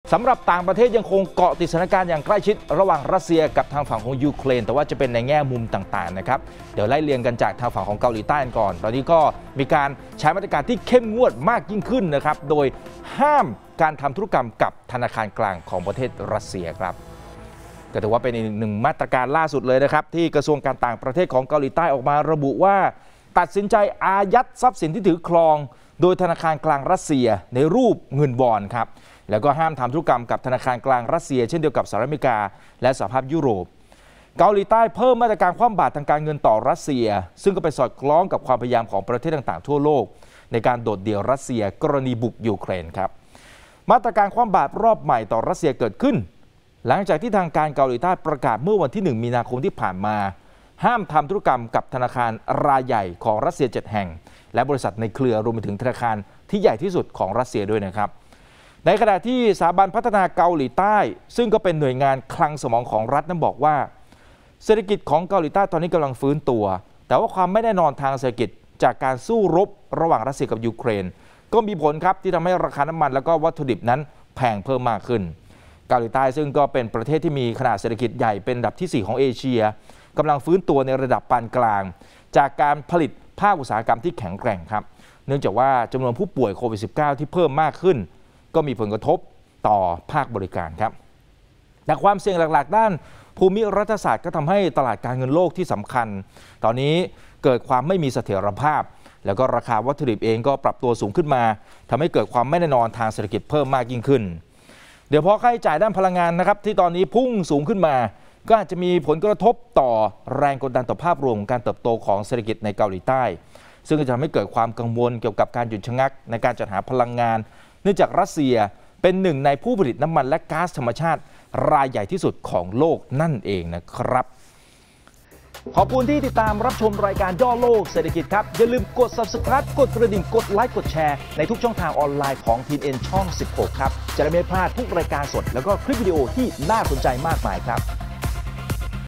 สำหรับต่างประเทศยังคงเกาะติดสถานการณ์อย่างใกล้ชิดระหว่างรัสเซียกับทางฝั่งของยูเครนแต่ว่าจะเป็นในแง่มุมต่างๆนะครับเดี๋ยวไล่เรียงกันจากทางฝั่งของเกาหลีใต้ก่อนตอนนี้ก็มีการใช้มาตรการที่เข้มงวดมากยิ่งขึ้นนะครับโดยห้ามการทำธุรกรรมกับธนาคารกลางของประเทศรัสเซียครับก็ถือว่าเป็นอีกหนึ่งมาตรการล่าสุดเลยนะครับที่กระทรวงการต่างประเทศของเกาหลีใต้ออกมาระบุว่าตัดสินใจอายัดทรัพย์สินที่ถือครองโดยธนาคารกลางรัสเซียในรูปเงินบอนครับแล้วก็ห้ามทำธุรกรรมกับธนาคารกลางรัสเซียเช่นเดียวกับสหรัฐอเมริกาและสหภาพยุโรปเกาหลีใต้เพิ่มมาตรการคว่ำบาตรทางการเงินต่อรัสเซียซึ่งก็ไปสอดคล้องกับความพยายามของประเทศต่างๆทั่วโลกในการโดดเดี่ยวรัสเซียกรณีบุกยูเครนครับมาตรการคว่ำบาตรรอบใหม่ต่อรัสเซียเกิดขึ้นหลังจากที่ทางการเกาหลีใต้ประกาศเมื่อวันที่1 มีนาคมที่ผ่านมาห้ามทำธุรกรรมกับธนาคารรายใหญ่ของรัสเซีย7 แห่งและบริษัทในเครือรวมไปถึงธนาคารที่ใหญ่ที่สุดของรัสเซียด้วยนะครับในขณะที่สถาบันพัฒนาเกาหลีใต้ซึ่งก็เป็นหน่วยงานคลังสมองของรัฐนั้นบอกว่าเศรษฐกิจของเกาหลีใต้ตอนนี้กำลังฟื้นตัวแต่ว่าความไม่แน่นอนทางเศรษฐกิจจากการสู้รบระหว่างรัสเซียกับยูเครนก็มีผลครับที่ทำให้ราคาน้ำมันและก็วัตถุดิบนั้นแพงเพิ่มมากขึ้นเกาหลีใต้ซึ่งก็เป็นประเทศที่มีขนาดเศรษฐกิจใหญ่เป็นอันดับที่4ของเอเชียกำลังฟื้นตัวในระดับปานกลางจากการผลิตภาคอุตสาหกรรมที่แข็งแกร่งครับเนื่องจากว่าจำนวนผู้ป่วยโควิด -19 ที่เพิ่มมากขึ้นก็มีผลกระทบต่อภาคบริการครับแต่ความเสี่ยงหลักๆด้านภูมิรัฐศาสตร์ก็ทำให้ตลาดการเงินโลกที่สำคัญตอนนี้เกิดความไม่มีเสถียรภาพแล้วก็ราคาวัตถุดิบเองก็ปรับตัวสูงขึ้นมาทำให้เกิดความไม่แน่นอนทางเศรษฐกิจเพิ่มมากยิ่งขึ้นเดี๋ยวพอค่าใช้จ่ายด้านพลังงานนะครับที่ตอนนี้พุ่งสูงขึ้นมาก็อาจจะมีผลกระทบต่อแรงกดดันต่อภาพรวมการเติบโตของเศรษฐกิจในเกาหลีใต้ซึ่งจะทำให้เกิดความกังวลเกี่ยวกับการหยุดชะงักในการจัดหาพลังงานเนื่องจากรัสเซียเป็นหนึ่งในผู้ผลิตน้ำมันและก๊าซธรรมชาติรายใหญ่ที่สุดของโลกนั่นเองนะครับขอบคุณที่ติดตามรับชมรายการย่อโลกเศรษฐกิจครับอย่าลืมกด Subscribe กดกระดิ่งกดไลค์กดแชร์ในทุกช่องทางออนไลน์ของ TNN ช่อง 16 ครับจะได้ไม่พลาดทุกรายการสดแล้วก็คลิปวิดีโอที่น่าสนใจมากมายครับ